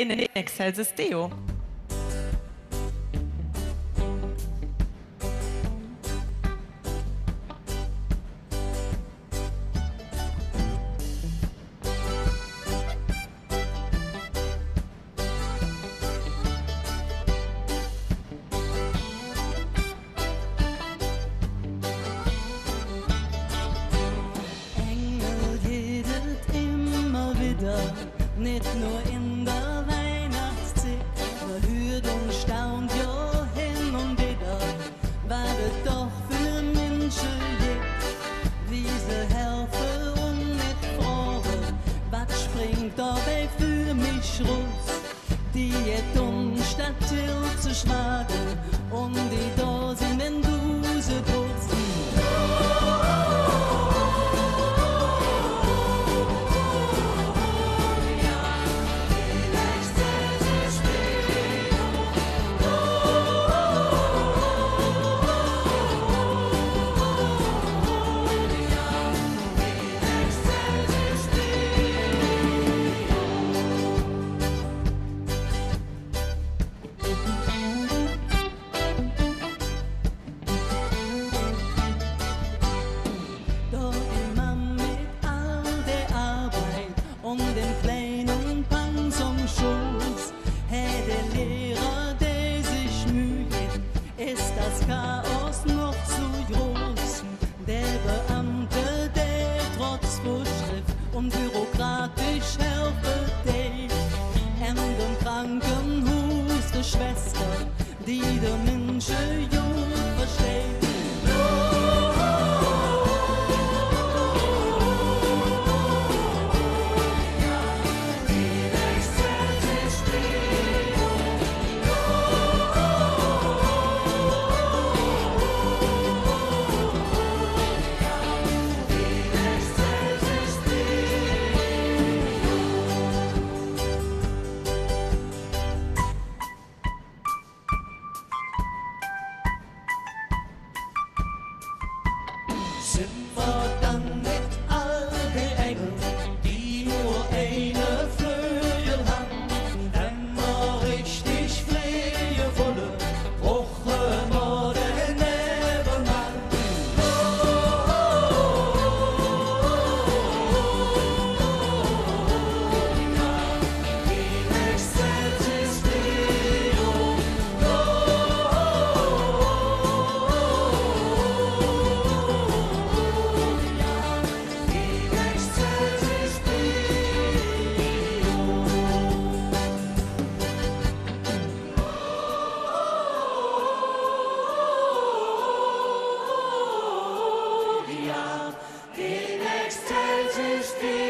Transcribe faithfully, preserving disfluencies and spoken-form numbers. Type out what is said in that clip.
in Excelsis Deo. Nicht nur in der Weihnachtszeit, man hört und staunt ja hin und wieder, weil es doch für Menschen gibt, wie sie helfen und nicht fragen, was springt dabei für mich raus, die tun statt still zu schwagen und die da sind, wenn du sie putzt. Bürokratisch helfe dich in dem Krankenhaus der Schwester, die der Menschen gut versteht. Sind wir dann nicht all die Engel, die nur eine Flügel haben? Wenn wir richtig fliegen wollen, brauchen wir den Nebenmann. Oh, oh, oh, ja, in Excelsis Deo. Oh, oh, in Excelsis Deo.